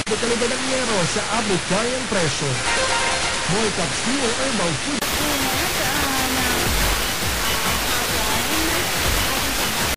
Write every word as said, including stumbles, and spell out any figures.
de kalidad ng yero sa abot kayang presyo. Molcaps New Herbal Food